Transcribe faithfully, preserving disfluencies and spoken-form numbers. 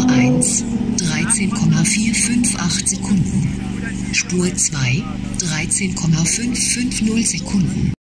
eins dreizehn Komma vier fünf acht Sekunden. Spur zwei dreizehn Komma fünf fünf null Sekunden.